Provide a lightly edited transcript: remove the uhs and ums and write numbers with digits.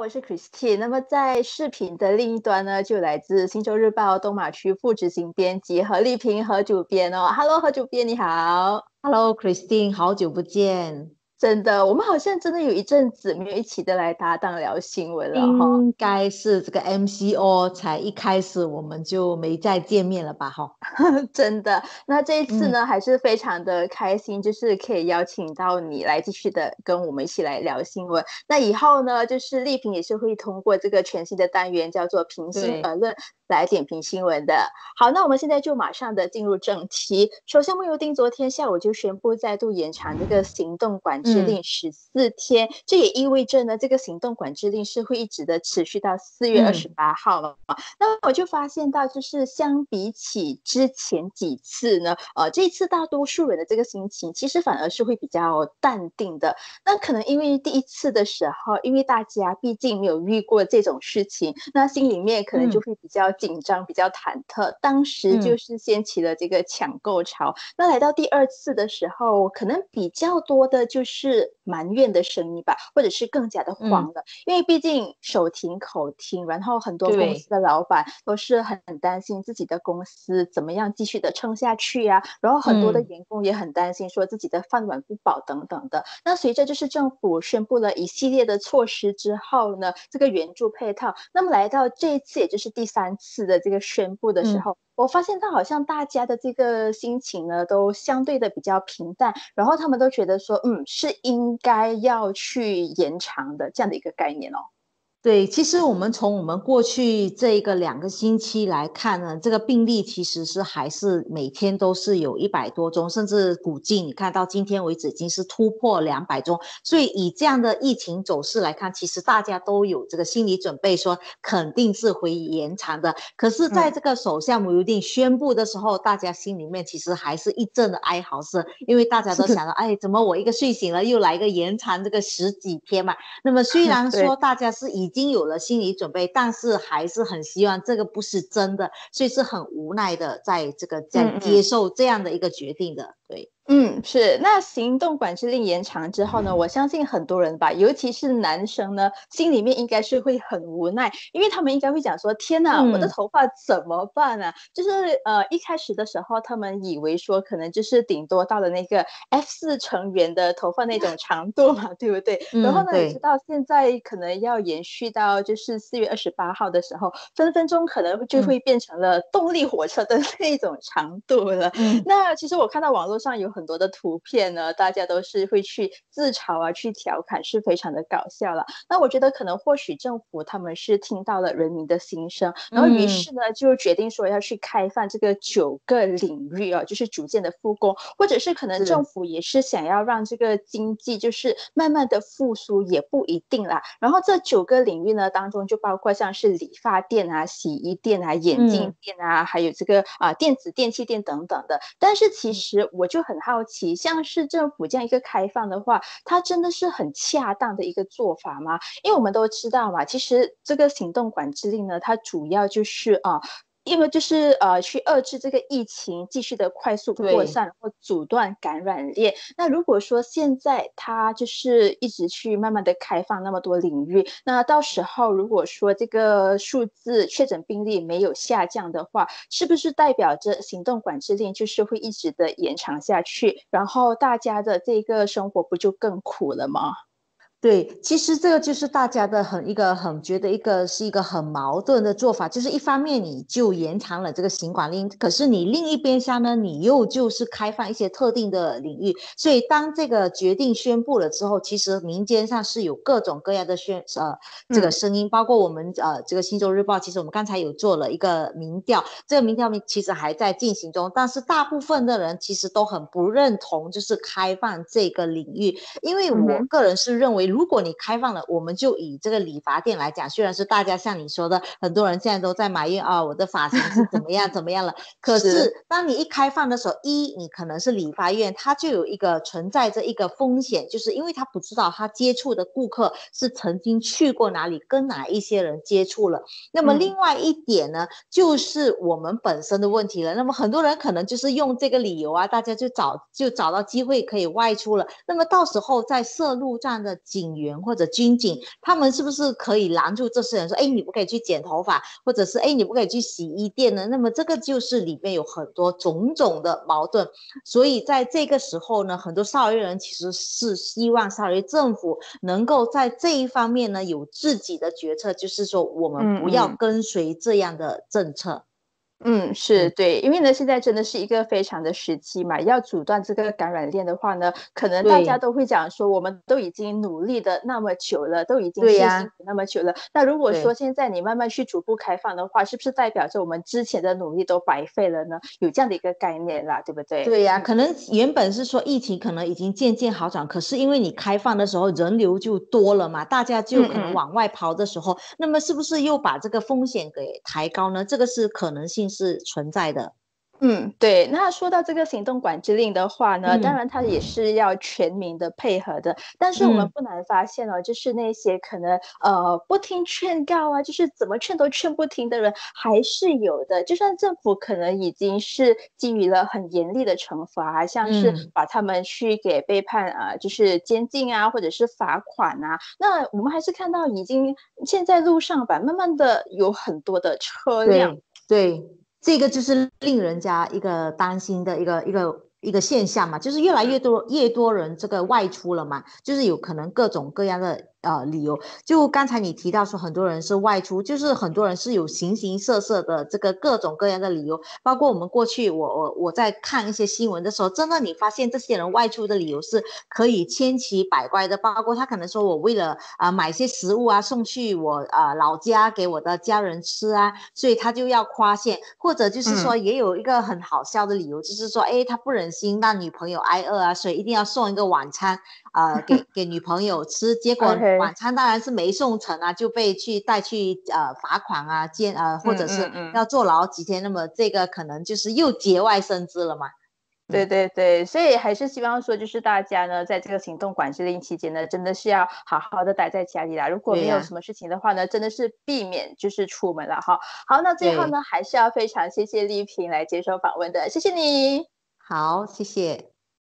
我是 Christine。那么在视频的另一端呢，就来自《星洲日报》东马区副执行编辑何丽萍何主编哦。Hello，何主编你好。 Hello Christine，好久不见。 真的，我们好像真的有一阵子没有一起的来搭档聊新闻了哈。 应该是这个 MCO 才一开始我们就没再见面了吧？哈， 真的，那这一次嗯， 呢，还是非常的开心，就是可以邀请到你来继续的跟我们一起来聊新闻。那以后呢，就是丽萍也是会通过这个全新的单元，叫做“平心对， 而论”来点评新闻的。好，那我们现在就马上的进入正题。首相慕尤丁昨天下午就宣布再度延长这个行动管制嗯令14天，这也意味着呢，这个行动管制令是会一直的持续到嗯 4月28号了。那我就发现到，就是相比起之前几次呢，这一次大多数人的这个心情其实反而是会比较淡定的。那可能因为第一次的时候，因为大家毕竟没有遇过这种事情，那心里面可能就嗯会比较紧张、比较忐忑。当时就嗯是掀起了这个抢购潮。那来到第二次的时候，可能比较多的就是埋怨的声音吧，或者是更加的嗯， 慌了。因为毕竟手停口停，然后很多公司对， 的老板都是很担心自己的公司怎么样继续的撑下去呀、然后很多的嗯员工也很担心说自己的饭碗不保等等的。那随着就是政府宣布了一系列的措施之后呢，这个援助配套，那么来到这一次也就是第三次的这个宣布的时嗯。 候，我发现到好像大家的这个心情呢，都相对的比较平淡，然后他们都觉得说，是应该要去延长的这样的一个概念哦。 对，其实我们从我们过去这一个2个星期来看呢，这个病例其实是还是每天都是有100多宗，甚至估计你看到今天为止已经是突破200宗。所以以这样的疫情走势来看，其实大家都有这个心理准备，说肯定是会延长的。可是，在嗯， 这个首相慕尤丁宣布的时候，大家心里面其实还是一阵的哀嚎声，因为大家都想到，哎，怎么我一个睡醒了又来一个延长这个十几天嘛？那么虽然说对， 大家是已经有了心理准备，但是还是很希望这个不是真的，所以是很无奈的在接嗯嗯。 受这样的一个决定的。对， 是。那行动管制令延长之后呢，我相信很多人吧，尤其是男生呢，心里面应该是会很无奈，因为他们应该会讲说：“天哪，我的嗯， 头发怎么办啊？”就是一开始的时候，他们以为说可能就是顶多到了那个 F4成员的头发那种长度嘛，对不对？然后嗯， 呢，你知对， 道现在可能要延续到就是4月28号的时候，分分钟可能就嗯会变成了动力火车的那种长度了。 嗯那其实我看到网络上有很多的图片呢，大家都是会去自嘲啊，去调侃，是非常的搞笑了。那我觉得可能或许政府他们是听到了人民的心声，然后于嗯， 是呢就决定说要去开放这个9个领域啊，就是逐渐的复工，或者是可能政是， 府也是想要让这个经济就是慢慢的复苏，也不一定啦。然后这9个领域呢当中就包括像是理发店啊、洗衣店啊、眼镜嗯店啊，还有这个电子电器店等等的。但是其嗯。 实我就很好奇，像是政府这样一个开放的话，它真的是很恰当的一个做法吗？因为我们都知道嘛，其实这个行动管制令呢，它主要就是因为就是去遏制这个疫情继续的快速扩对， 散，然后阻断感染链。那如果说现在它就是一直去慢慢的开放那么多领域，那到时候如果说这个数字确诊病例没有下降的话，是不是代表着行动管制令就是会一直的延长下去，然后大家的这个生活不就更苦了吗？ 对，其实这个就是大家的一个觉得是一个很矛盾的做法，就是一方面你就延长了这个行管令，可是你另一边上呢，你又就是开放一些特定的领域，所以当这个决定宣布了之后，其实民间上是有各种各样的这个嗯声音，包括我们这个《新洲日报》，其实我们刚才有做了一个民调，这个民调其实还在进行中，但是大部分的人其实都很不认同，就是开放这个领域。因为嗯哼， 我个人是认为，如果你开放了，我们就以这个理发店来讲，虽然是大家像你说的，很多人现在都在埋怨啊，我的发型是怎么样怎么样了。可是， 是当你一开放的时候，你可能是理发院，它就有一个存在着一个风险，就是因为他不知道他接触的顾客是曾经去过哪里，跟哪一些人接触了。那么另嗯外一点呢，就是我们本身的问题了。那么很多人可能就是用这个理由啊，大家就找到机会可以外出了。那么到时候在设路站的警警员或者军警，他们是不是可以拦住这些人说，哎，你不可以去剪头发，或者是哎，你不可以去洗衣店呢？那么这个就是里面有很多种种的矛盾，所以在这个时候呢，很多沙劳越人其实是希望沙劳越政府能够在这一方面呢有自己的决策，就是说我们不要跟随这样的政策。 是对，因为呢，现在真的是一个非常的时期嘛，要阻断这个感染链的话呢，可能大家对都会讲说，我们都已经努力的那么久了，都已经对呀、 是辛苦那么久了。那如果说对。 现在你慢慢去逐步开放的话，是不是代表着我们之前的努力都白费了呢？有这样的一个概念啦，对不对？ 对呀，可能原本是说疫情可能已经渐渐好转，可是因为你开放的时候人流就多了嘛，大家就可能嗯嗯。 往外跑的时候，那么是不是又把这个风险给抬高呢？这个是可能性是存在的。 对。那说到这个行动管制令的话呢，当嗯然它也是要全民的配合的。但是我们嗯不难发现哦，就是那些可能不听劝告啊，就是怎么劝都劝不听的人还是有的。就算政府可能已经是给予了很严厉的惩罚啊，像是嗯。 把他们去给被判就是监禁啊，或者是罚款啊，那我们还是看到已经现在路上吧，慢慢的有很多的车辆。 对对，这个就是令人家一个担心的一个现象嘛，就是越来越多人这个外出了嘛，就是有可能各种各样的理由。就刚才你提到说很多人是外出，就是很多人是有形形色色的这个各种各样的理由，包括我们过去我在看一些新闻的时候，真的你发现这些人外出的理由是可以千奇百怪的，包括他可能说我为了买些食物啊送去我老家给我的家人吃啊，所以他就要夸线，或者就是说也有一个很好笑的理由，就是说哎他不忍心让女朋友挨饿啊，所以一定要送一个晚餐给女朋友吃，结果 OK。 晚餐当然是没送成啊，就被带去罚款啊，或者是要坐牢几天，那么这个可能就是又节外生枝了嘛。 对对对，所以还是希望说，就是大家呢，在这个行动管制令期间呢，真的是要好好的待在家里啦。如果对呀、 没有什么事情的话呢，真的是避免就是出门了哈。好，那最后对， 呢，还是要非常谢谢丽萍来接受访问的，谢谢你。 好，谢谢。